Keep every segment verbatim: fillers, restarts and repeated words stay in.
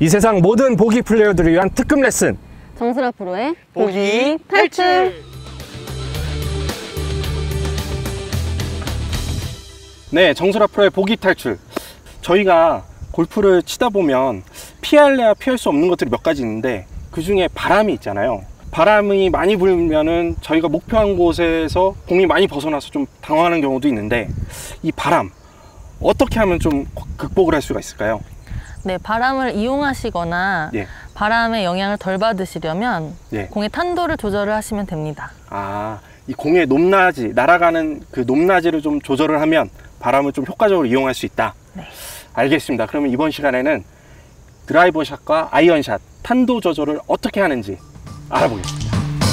이 세상 모든 보기 플레이어들을 위한 특급 레슨, 정수라 프로의 보기 탈출! 네, 정수라 프로의 보기 탈출. 저희가 골프를 치다 보면 피할래야 피할 수 없는 것들이 몇 가지 있는데, 그 중에 바람이 있잖아요. 바람이 많이 불면은 저희가 목표한 곳에서 공이 많이 벗어나서 좀 당황하는 경우도 있는데, 이 바람 어떻게 하면 좀 극복을 할 수가 있을까요? 네, 바람을 이용하시거나 예. 바람의 영향을 덜 받으시려면 예. 공의 탄도를 조절을 하시면 됩니다. 아, 이 공의 높낮이, 날아가는 그 높낮이를 좀 조절을 하면 바람을 좀 효과적으로 이용할 수 있다. 네. 알겠습니다. 그러면 이번 시간에는 드라이버 샷과 아이언 샷 탄도 조절을 어떻게 하는지 알아보겠습니다.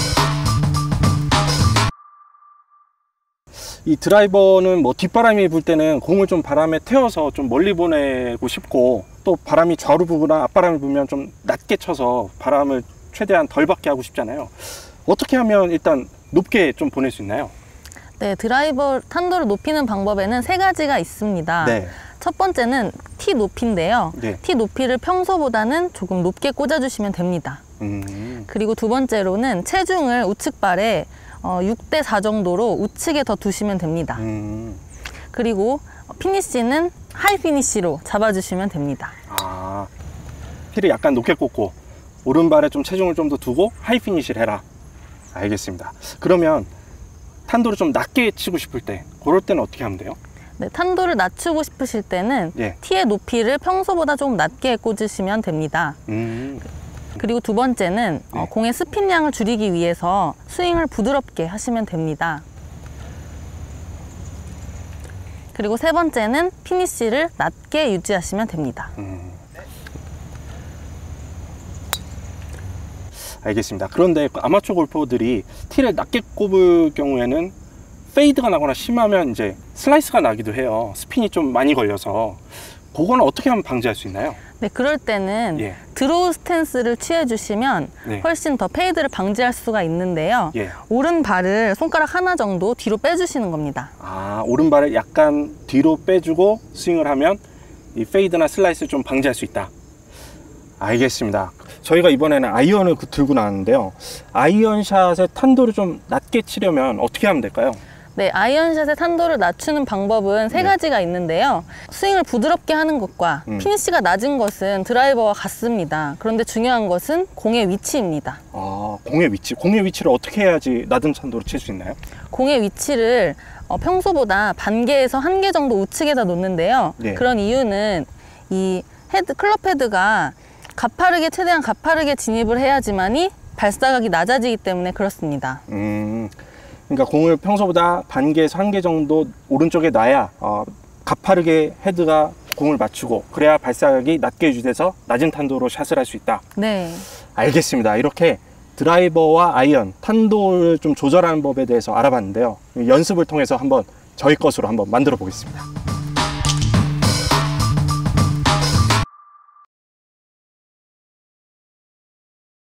이 드라이버는 뭐 뒷바람이 불 때는 공을 좀 바람에 태워서 좀 멀리 보내고 싶고, 또 바람이 좌로 불거나 앞바람이 불면 좀 낮게 쳐서 바람을 최대한 덜 받게 하고 싶잖아요. 어떻게 하면 일단 높게 좀 보낼 수 있나요? 네, 드라이버 탄도를 높이는 방법에는 세 가지가 있습니다. 네. 첫 번째는 티 높이인데요. 네. 티 높이를 평소보다는 조금 높게 꽂아주시면 됩니다. 음. 그리고 두 번째로는 체중을 우측발에 어, 육 대 사 정도로 우측에 더 두시면 됩니다. 음. 그리고 피니쉬는 하이 피니쉬로 잡아주시면 됩니다. 아, 티를 약간 높게 꽂고 오른발에 좀 체중을 좀 더 두고 하이 피니쉬를 해라. 알겠습니다. 그러면 탄도를 좀 낮게 치고 싶을 때, 그럴 때는 어떻게 하면 돼요? 네, 탄도를 낮추고 싶으실 때는 예. 티의 높이를 평소보다 좀 낮게 꽂으시면 됩니다. 음. 그리고 두 번째는 네. 어, 공의 스핀량을 줄이기 위해서 스윙을 부드럽게 하시면 됩니다. 그리고 세 번째는 피니쉬를 낮게 유지하시면 됩니다. 음. 알겠습니다. 그런데 아마추어 골퍼들이 티를 낮게 꼽을 경우에는 페이드가 나거나 심하면 이제 슬라이스가 나기도 해요. 스핀이 좀 많이 걸려서. 그거는 어떻게 하면 방지할 수 있나요? 네, 그럴 때는 예. 드로우 스탠스를 취해주시면 네. 훨씬 더 페이드를 방지할 수가 있는데요. 예. 오른발을 손가락 하나 정도 뒤로 빼주시는 겁니다. 아, 오른발을 약간 뒤로 빼주고 스윙을 하면 이 페이드나 슬라이스를 좀 방지할 수 있다. 알겠습니다. 저희가 이번에는 아이언을 들고 나왔는데요. 아이언샷의 탄도를 좀 낮게 치려면 어떻게 하면 될까요? 네, 아이언샷의 탄도를 낮추는 방법은 세 네. 가지가 있는데요. 스윙을 부드럽게 하는 것과 음. 피니쉬가 낮은 것은 드라이버와 같습니다. 그런데 중요한 것은 공의 위치입니다. 아, 공의 위치. 공의 위치를 어떻게 해야지 낮은 탄도로 칠 수 있나요? 공의 위치를 어, 평소보다 반 개에서 한 개 정도 우측에다 놓는데요. 네. 그런 이유는 이 헤드, 클럽 헤드가 가파르게, 최대한 가파르게 진입을 해야지만이 발사각이 낮아지기 때문에 그렇습니다. 음, 그러니까 공을 평소보다 반 개에서 한 개 정도 오른쪽에 놔야 어, 가파르게 헤드가 공을 맞추고, 그래야 발사각이 낮게 유지돼서 낮은 탄도로 샷을 할 수 있다. 네. 알겠습니다. 이렇게 드라이버와 아이언 탄도를 좀 조절하는 법에 대해서 알아봤는데요. 연습을 통해서 한번 저희 것으로 한번 만들어 보겠습니다.